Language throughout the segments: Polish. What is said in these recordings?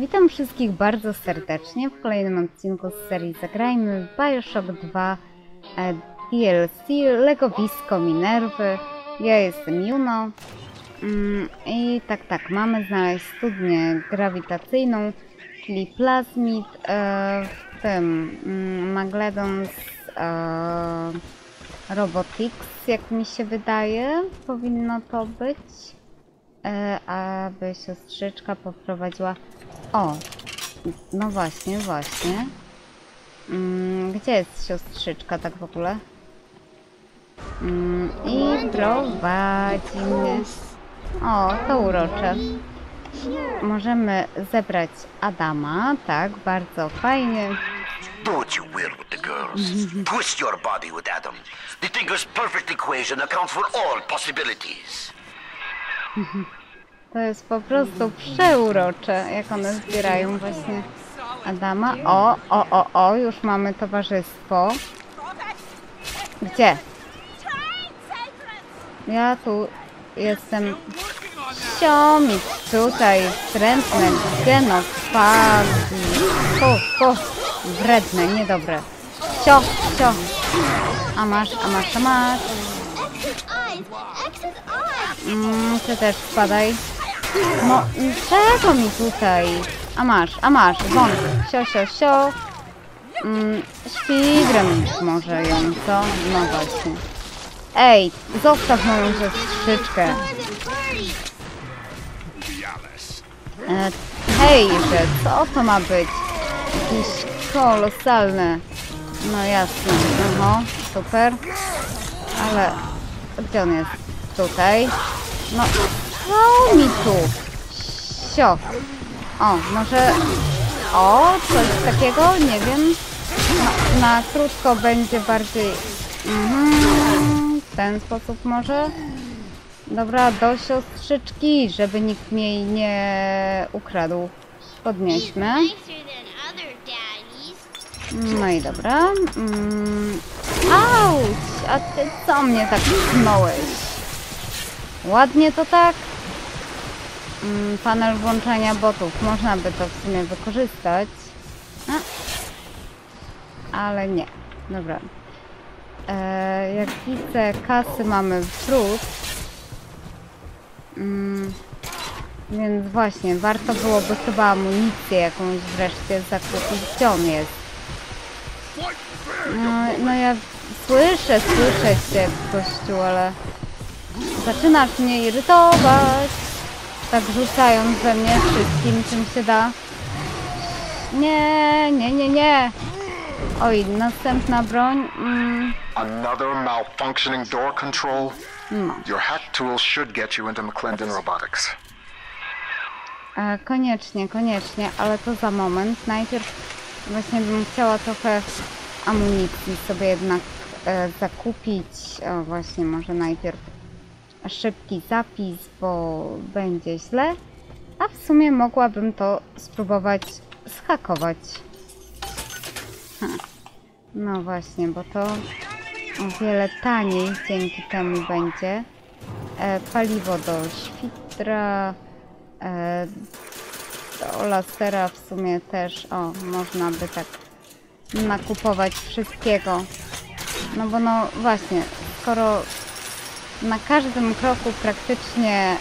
Witam wszystkich bardzo serdecznie w kolejnym odcinku z serii Zagrajmy w BioShock 2 DLC Legowisko Minerwy. Ja jestem Juno i tak, mamy znaleźć studnię grawitacyjną, czyli plazmid w tym Magledon Robotics, jak mi się wydaje, powinno to być. Aby siostrzyczka poprowadziła... O! No właśnie. Gdzie jest siostrzyczka tak w ogóle? I prowadzi mnie. O, to urocze. Możemy zebrać Adama, tak, bardzo fajnie. Do what you will with the girls. Twist your body with Adam. The Tinker's perfect equation accounts for all possibilities. To jest po prostu przeurocze, jak one zbierają właśnie Adama. O, już mamy towarzystwo. Gdzie? Ja tu jestem. Siomi, tutaj wstrętne genofagi. Wredne, niedobre. Sio. A masz. Ty też spadaj. No, czego mi tutaj? A masz, wąt. Sio. Świgrem może ją, co? No właśnie. Ej, zostaw moją siostrzyczkę. Hejże, co to ma być? Jakieś kolosalne. No jasne, super. Ale gdzie on jest? Tutaj. No, co mi tu? Sio. O, może... O, coś takiego? Nie wiem. No, na krótko będzie bardziej... w ten sposób może. Dobra, do siostrzyczki, żeby nikt mi jej nie ukradł. Podnieśmy. No i dobra. Auć! A ty co mnie tak pchnąłeś? Ładnie to tak? Panel włączania botów. Można by to w sumie wykorzystać. Ale nie. Dobra. Jak widzę, kasy mamy wśród. Więc właśnie, warto byłoby chyba amunicję jakąś wreszcie zakupić. Gdzie on jest? No ja słyszę cię, gościu, ale zaczynasz mnie irytować. Tak rzucając we mnie wszystkim, czym się da. Nie. Oj, następna broń. Another malfunctioning door control? No. Your hack tools should get you into McClendon Robotics. Koniecznie, ale to za moment. Najpierw właśnie bym chciała trochę amunicji sobie jednak zakupić. O, właśnie, może najpierw szybki zapis, bo będzie źle. A w sumie mogłabym to spróbować zhakować. No właśnie, bo to o wiele taniej dzięki temu będzie. Paliwo do świdra, do lasera w sumie też, można by tak nakupować wszystkiego. No bo no właśnie, skoro na każdym kroku praktycznie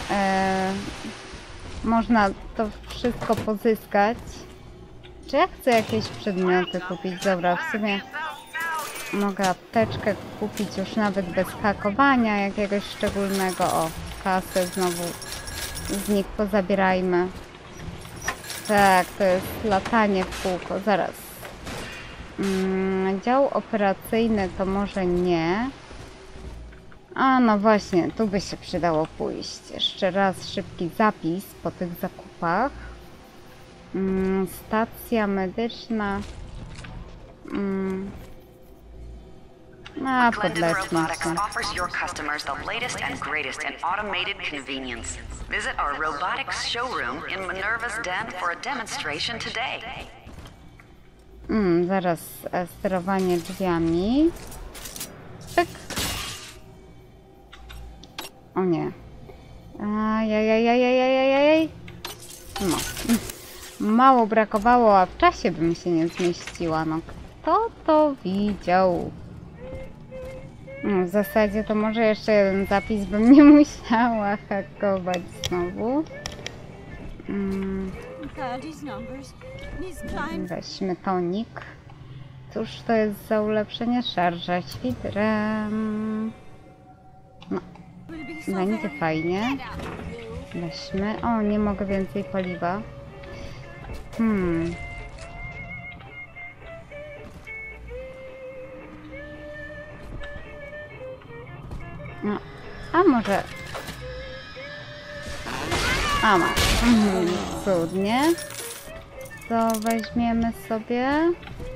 można to wszystko pozyskać. Czy ja chcę jakieś przedmioty kupić? Dobra, w sumie mogę apteczkę kupić już nawet bez hakowania jakiegoś szczególnego. O, kasę znowu z nich pozabierajmy. Tak, to jest latanie w kółko. Zaraz. Dział operacyjny to może nie. A no właśnie, tu by się przydało pójść. Jeszcze raz szybki zapis po tych zakupach. Stacja medyczna. McClendon Robotics offers your customers the latest and greatest in automated convenience. Visit our robotics showroom in Minerva's Den for a demonstration today. Zaraz sterowanie drzwiami. Pyk. O nie. Ajajajajajajajaj. No. Mało brakowało, a w czasie bym się nie zmieściła. No kto to widział? No, w zasadzie to może jeszcze jeden zapis bym nie musiała hakować znowu. Weźmy tonik. Cóż to jest za ulepszenie? Szarża świdrem. No, będzie fajnie. Weźmy. O, nie mogę więcej paliwa. No, a może... A masz. Cudnie. To weźmiemy sobie.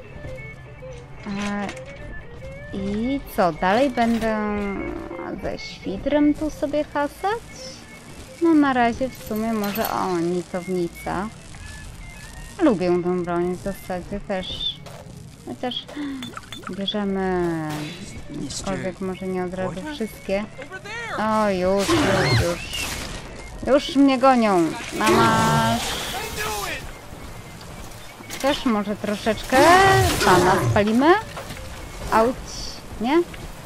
I co? Dalej będę ze świdrem tu sobie hasać? No na razie w sumie może... O, nicownica. Lubię tę broń w zasadzie też. Chociaż bierzemy... Aczkolwiek może nie od razu wszystkie. O, już. Już mnie gonią. Na masz. Też może troszeczkę pana spalimy. Auć, nie?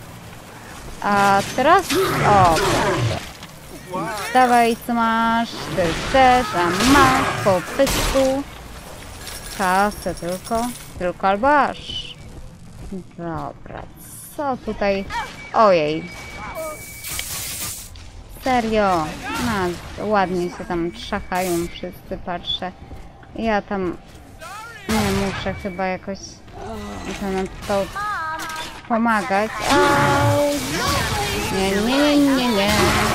A teraz... O, proszę. Dawaj, co masz? Ty też, a masz po pysku. Kasę tylko albo aż. Dobra, co tutaj? Ojej. Serio? No, ładnie się tam trzachają wszyscy, patrzę. Ja tam nie muszę chyba jakoś na to pomagać. Au. Nie.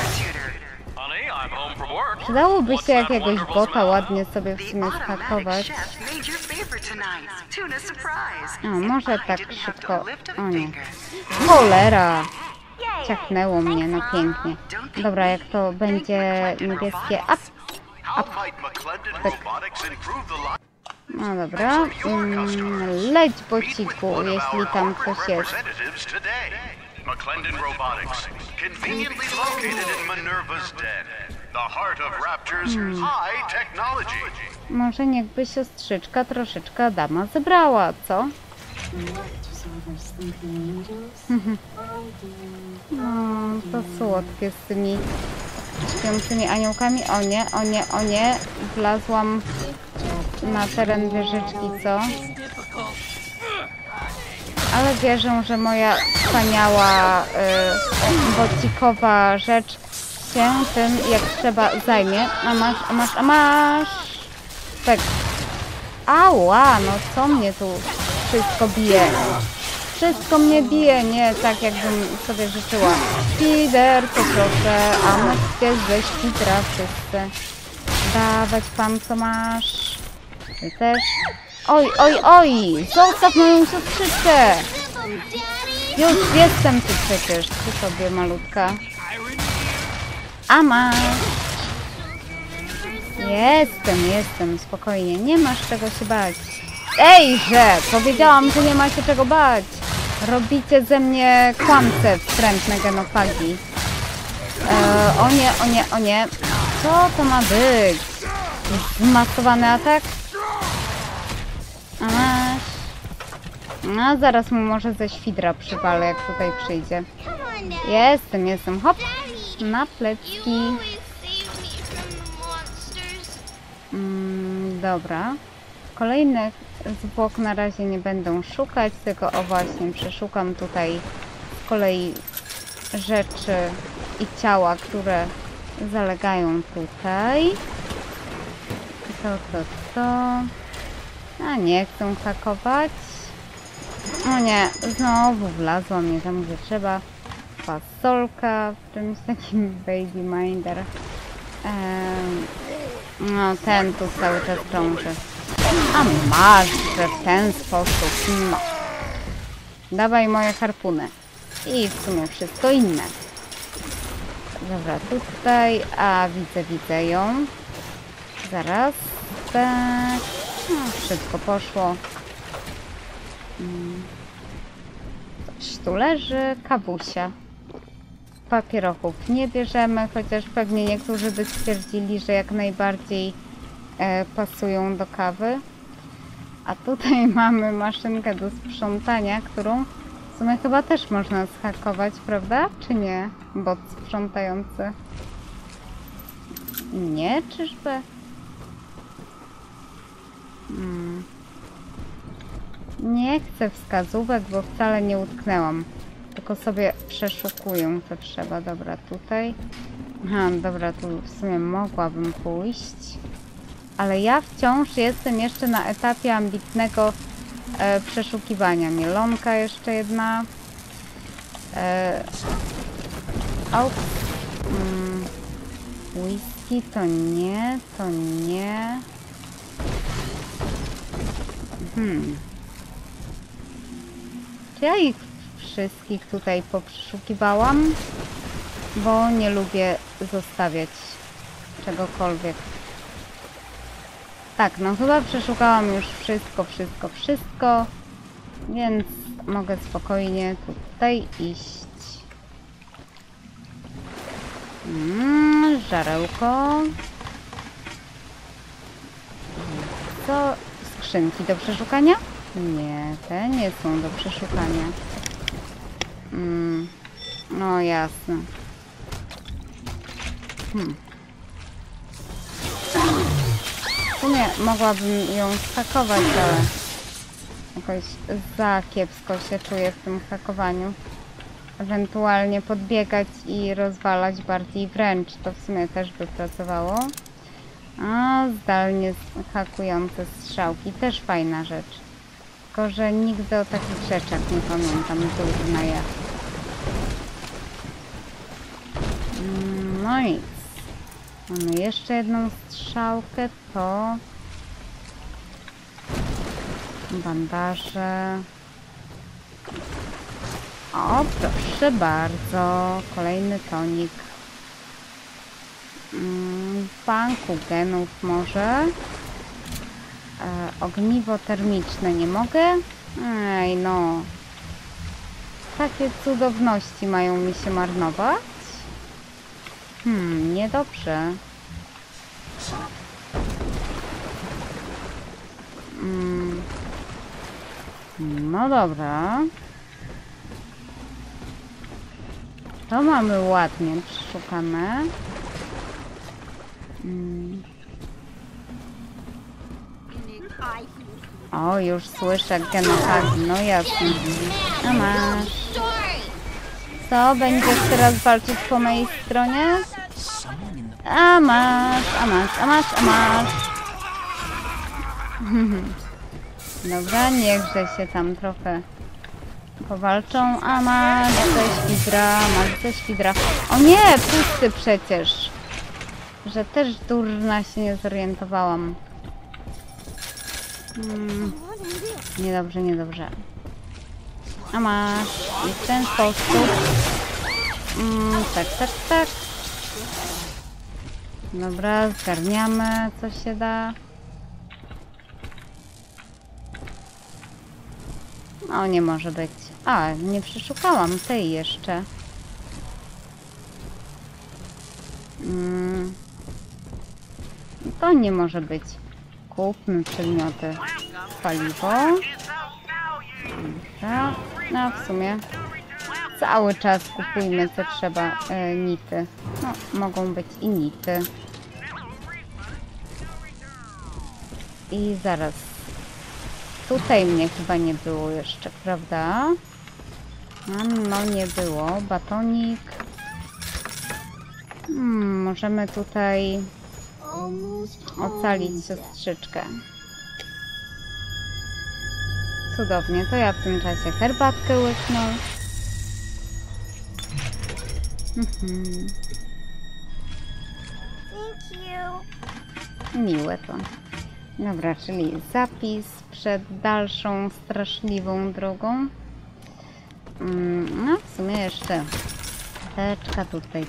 Przydałoby się jakiegoś bota ładnie sobie w sumie zhakować. O, może tak szybko. O nie. Cholera! Ciachnęło mnie, no pięknie. Dobra, jak to będzie niebieskie... No dobra. Leć, bociku, jeśli tam coś jest. McClendon Robotics, conveniently located in Minerva's Den, the heart of Rapture's high technology. Może niechby siostrzyczka troszeczkę Adama zebrała, co? No, to słodkie z tymi śpiącymi aniołkami. O nie. Wlazłam na teren wieżyczki, co? Ale wierzę, że moja wspaniała bocikowa rzecz się tym jak trzeba zajmie. A masz. Tak. Ała, no co mnie tu wszystko bije? Wszystko mnie bije, nie tak jakbym sobie życzyła. Świder, poproszę, a my ze świdra wszyscy. Dawać pan, co masz. Ty też. Oj! Zostaw moją siostrzyczkę! Już jestem tu przecież, ty sobie malutka. A masz. Jestem, spokojnie, nie masz czego się bać. Ejże! Powiedziałam, że nie ma się czego bać. Robicie ze mnie kłamce wstrętne genofagi. O nie. Co to ma być? Zmasowany atak? A masz. No, zaraz mu może ze świdra przywalę, jak tutaj przyjdzie. Jestem. Hop. Na plecki. Dobra. Kolejnych zwłok na razie nie będę szukać, tylko o właśnie przeszukam tutaj z kolei rzeczy i ciała, które zalegają tutaj. To. A nie chcę hakować. O nie, znowu wlazła mnie tam, gdzie trzeba. Fasolka w czymś takim baby minder. No, ten tu cały czas krąży. A masz, że w ten sposób. No. Dawaj moje harpuny. I w sumie wszystko inne. Dobra, tutaj. A, widzę ją. Zaraz. Tak. No, szybko poszło. Coś tu leży. Kawusia. Papierochów nie bierzemy, chociaż pewnie niektórzy by stwierdzili, że jak najbardziej pasują do kawy. A tutaj mamy maszynkę do sprzątania, którą w sumie chyba też można zhakować, prawda? Czy nie? Bot sprzątający. Nie, czyżby? Nie chcę wskazówek, bo wcale nie utknęłam. Tylko sobie przeszukuję, co trzeba. Dobra, tutaj. Aha, dobra, tu w sumie mogłabym pójść. Ale ja wciąż jestem jeszcze na etapie ambitnego przeszukiwania. Mielonka jeszcze jedna. Whisky to nie, to nie. Czy ja ich wszystkich tutaj poprzeszukiwałam? Bo nie lubię zostawiać czegokolwiek. Tak, no chyba przeszukałam już wszystko, więc mogę spokojnie tutaj iść. Żarełko. Co? Skrzynki do przeszukania? Nie, te nie są do przeszukania. No jasne. W sumie mogłabym ją zhakować, ale jakoś za kiepsko się czuję w tym hakowaniu. Ewentualnie podbiegać i rozwalać bardziej wręcz, to w sumie też by pracowało. A zdalnie hakujące strzałki, też fajna rzecz. Tylko że nigdy o takich rzeczach nie pamiętam, durna ja. No nic. Mamy jeszcze jedną strzałkę, to bandaże. O, proszę bardzo, kolejny tonik. W banku genów może. Ogniwo termiczne nie mogę. Ej, no. Takie cudowności mają mi się marnować? Niedobrze. No dobra. To mamy ładnie przeszukane. O, już słyszę genohagi, no jasne. A masz. Co? Będziesz teraz walczyć po mojej stronie? A masz. Dobra, niechże się tam trochę powalczą. A masz ze świdra. O nie, pusty przecież. Że też durna się nie zorientowałam. Niedobrze. A masz. I w ten sposób. Tak. Dobra, zgarniamy co się da. O, nie może być. A, nie przeszukałam tej jeszcze. To nie może być. Kupmy przedmioty. Paliwo. Dobra. No w sumie cały czas kupujmy co trzeba. Nity. No, mogą być i nity. I zaraz. Tutaj mnie chyba nie było jeszcze, prawda? No nie było. Batonik. Możemy tutaj ocalić siostrzyczkę. Cudownie, to ja w tym czasie herbatkę łyknę. Miłe to. Dobra, czyli zapis przed dalszą straszliwą drogą. No w sumie jeszcze teczka tutaj.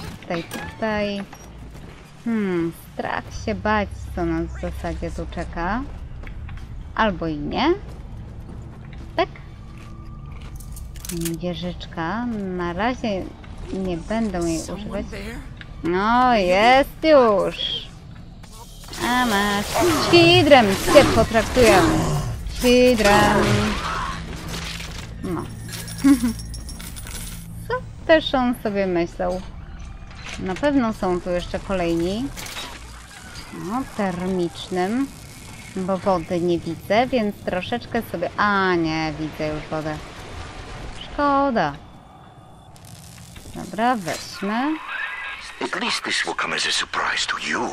Strach się bać, co nas w zasadzie tu czeka. Albo i nie. Tak? Wieżyczka. Na razie nie będę jej używać. No, jest już. A masz. Świdrem cię potraktuję. Świdrem. No. Co też on sobie myślał? Na pewno są tu jeszcze kolejni. No, termicznym. Bo wody nie widzę, więc troszeczkę sobie... A nie, widzę już wodę. Szkoda. Dobra, weźmy. At least this will come as a surprise to you.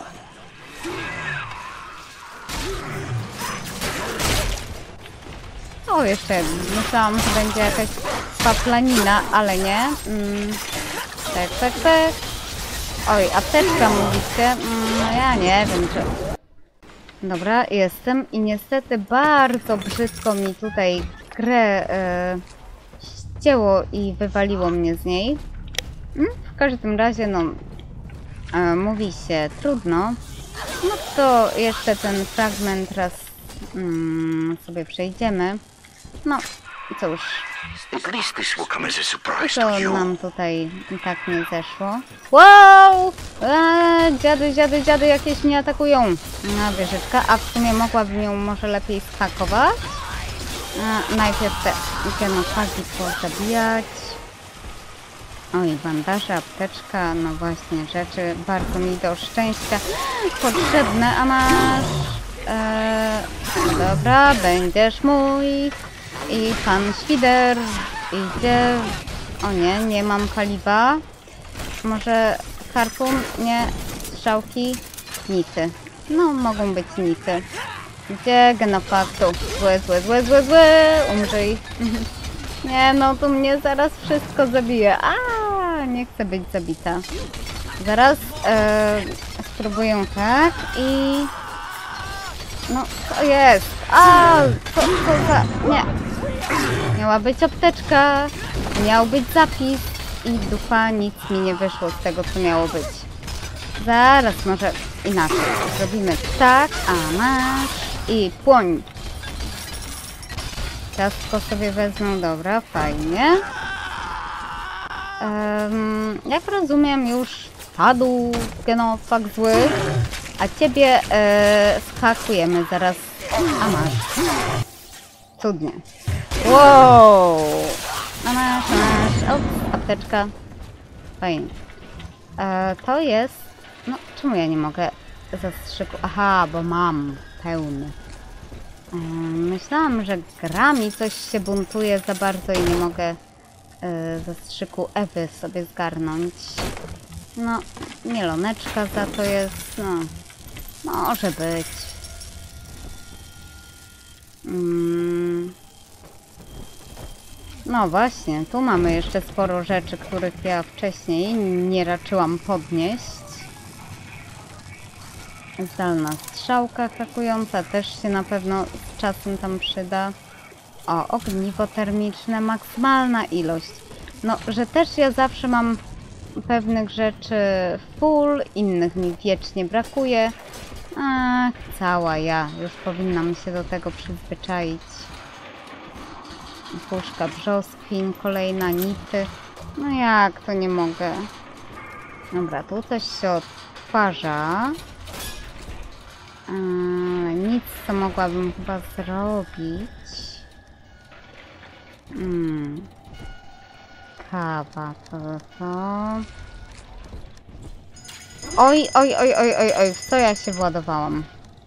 O, jeszcze myślałam, że będzie jakaś paplanina, ale nie. Tak. Oj, apteczka mówicie? No ja nie wiem, czy... Dobra, jestem i niestety bardzo brzydko mi tutaj grę ścięło i wywaliło mnie z niej. W każdym razie, no, mówi się trudno. No to jeszcze ten fragment raz sobie przejdziemy. No, cóż. At least this will come as a surprise To to you. nam tutaj tak nie zeszło. Wow! Dziady jakieś mnie atakują. Na wieżyczka, a w sumie mogłabym ją może lepiej schakować. Najpierw te genofagi pozabijać. Oj, bandaże, apteczka, no właśnie, rzeczy bardzo mi do szczęścia potrzebne, a masz... dobra, będziesz mój. I pan Świder idzie... O nie, nie mam paliwa. Może harpun? Nie. Strzałki? Nity. No, mogą być nity. Gdzie genofaktu? Złe. Umrzyj. Nie, no tu mnie zaraz wszystko zabije. Nie chcę być zabita. Zaraz spróbuję tak i... No, to jest. Co za... Nie. Miała być apteczka. Miał być zapis. I dupa, nic mi nie wyszło z tego, co miało być. Zaraz, może inaczej. Zrobimy tak, a masz. I płoń. Ciastko sobie wezmę, dobra, fajnie. Jak rozumiem, już padł genofag zły, a ciebie schakujemy zaraz. A masz. Cudnie. Wow! A masz. O, apteczka. Fajnie. To jest... No, czemu ja nie mogę zastrzyku? Aha, bo mam pełny. Myślałam, że gra mi coś się buntuje za bardzo i nie mogę zastrzyku Ewy sobie zgarnąć. No, mieloneczka za to jest, no, może być. No właśnie, tu mamy jeszcze sporo rzeczy, których ja wcześniej nie raczyłam podnieść. Zdalna strzałka hakująca też się na pewno z czasem tam przyda. O, ogniwo termiczne, maksymalna ilość. No, że też ja zawsze mam pewnych rzeczy full, innych mi wiecznie brakuje. Ach, cała ja. Już powinnam się do tego przyzwyczaić. Puszka brzoskwin, kolejna nity. No jak to nie mogę? Dobra, tu coś się odtwarza. Nic, co mogłabym chyba zrobić. Kawa, to. Oj, w co ja się władowałam?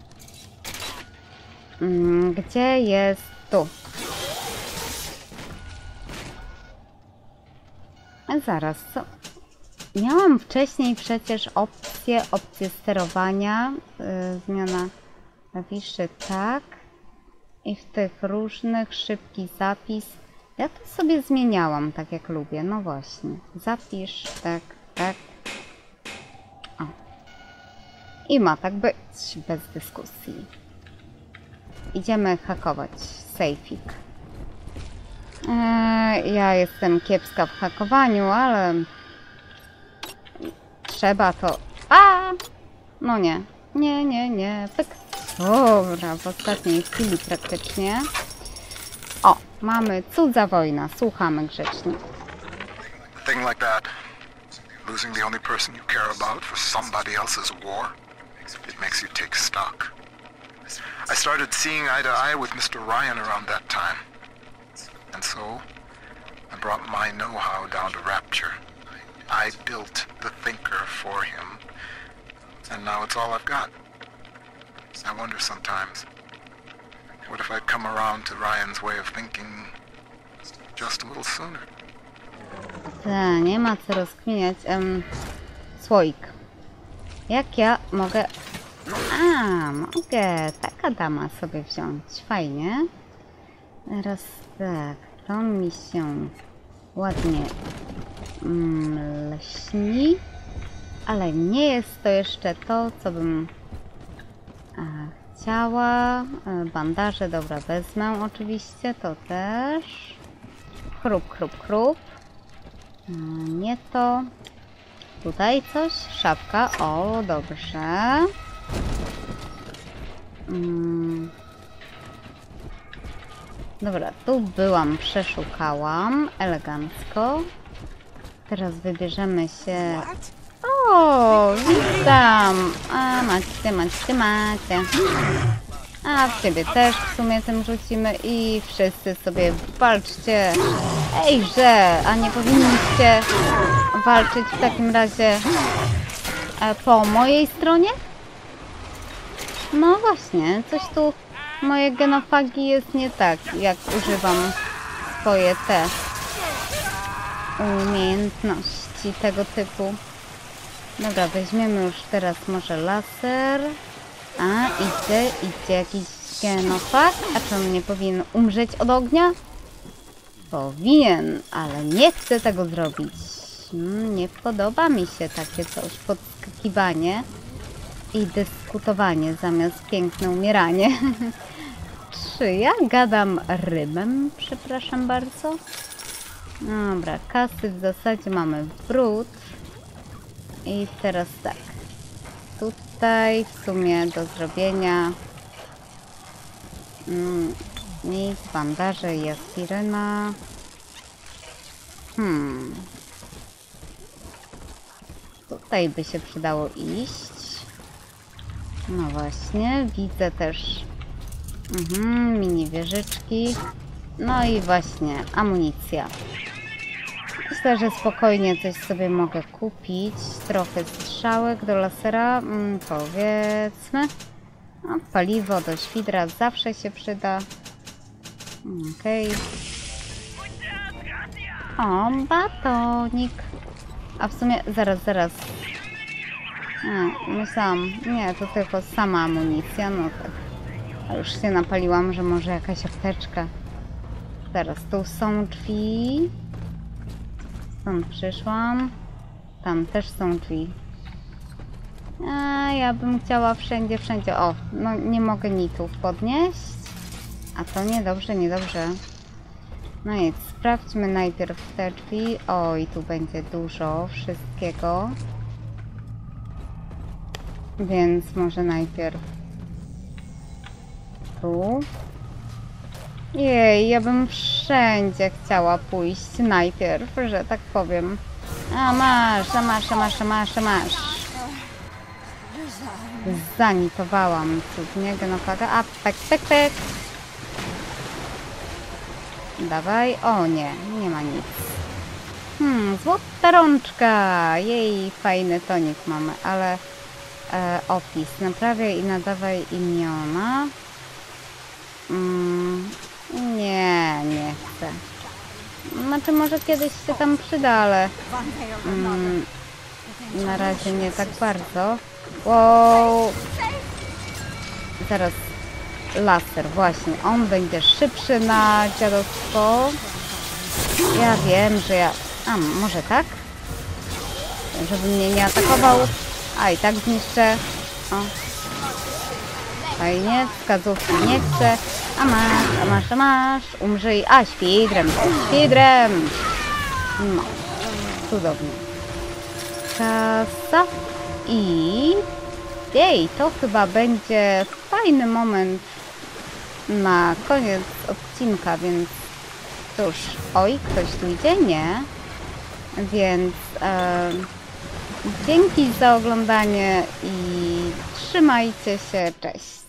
Gdzie jest? Tu. Zaraz, co? Miałam wcześniej przecież opcję sterowania, zmiana klawiszy, tak, i w tych różnych szybki zapis. Ja to sobie zmieniałam tak jak lubię, no właśnie. Zapisz, tak. O. I ma tak być, bez dyskusji. Idziemy hakować, sejfik. Ja jestem kiepska w hakowaniu, ale... Trzeba to... No nie. Nie. Pyk. Dobra, w ostatniej chwili praktycznie. O, mamy cudza wojna. Słuchamy grzecznie. Thing like that. Losing the only person you care about for somebody else's war. It makes you take stock. I started seeing eye to eye with Mr. Ryan around that time. And so, I brought my know-how down to Rapture. I built the Thinker for him. And now it's all I've got. I wonder sometimes, what if I'd come around to Ryan's way of thinking just a little sooner? Nie ma co rozkminiać. Słoik. Jak ja mogę... mogę taka dama sobie wziąć. Fajnie. Teraz tak, to mi się ładnie lśni. Ale nie jest to jeszcze to, co bym chciała. Bandaże, dobra, wezmę oczywiście, to też. Chrup, chrup, chrup. Nie to. Tutaj coś, szafka, o, dobrze. Dobra, tu byłam, przeszukałam, elegancko. Teraz wybierzemy się... O, witam! A, macie. A w ciebie też w sumie tym rzucimy i wszyscy sobie walczcie. Ejże, a nie powinniście walczyć w takim razie po mojej stronie? No właśnie, coś tu moje genofagi jest nie tak, jak używam swoje te umiejętności tego typu. Dobra, weźmiemy już teraz może laser. A, idzie jakiś genofag. A czy on nie powinien umrzeć od ognia? Powinien, ale nie chcę tego zrobić. Nie podoba mi się takie coś, podskakiwanie i dyskutowanie zamiast piękne umieranie. Czy ja gadam rymem? Przepraszam bardzo. Dobra, kasy w zasadzie mamy w brud. I teraz tak. Tutaj w sumie do zrobienia nic, bandaże i aspiryna. Tutaj by się przydało iść. No właśnie, widzę też mini wieżyczki. No i właśnie, amunicja. Myślę, że spokojnie coś sobie mogę kupić. Trochę strzałek do lasera, powiedzmy. No, paliwo do świdra zawsze się przyda. Okej. O, batonik. A w sumie, zaraz. Myślałam, nie, to tylko sama amunicja, no tak. A już się napaliłam, że może jakaś apteczka. Zaraz, tu są drzwi. Stąd przyszłam. Tam też są drzwi. A ja bym chciała wszędzie. O, no nie mogę nitów podnieść. A to niedobrze. No nic, sprawdźmy najpierw te drzwi. O, i tu będzie dużo wszystkiego. Więc może najpierw tu. Jej, ja bym wszędzie chciała pójść najpierw, że tak powiem. A masz. Zanitowałam cudnie genofaga. A, pek. Dawaj. O nie ma nic. Złota rączka. Jej, fajny tonik mamy, ale opis. Naprawiaj i nadawaj imiona. Nie chcę. Znaczy może kiedyś się tam przyda, ale na razie nie tak bardzo. Wow. Zaraz laser, właśnie. On będzie szybszy na dziadostwo. Ja wiem, że ja... A, może tak? Żeby mnie nie atakował. A, i tak zniszczę. O. Fajnie, wskazówki nie chcę. A masz. Umrzyj. A, świdrem. No, cudownie. Kasa. I... Jej, to chyba będzie fajny moment na koniec odcinka, więc cóż, oj, ktoś tu idzie? Nie. Więc Dzięki za oglądanie i trzymajcie się, cześć!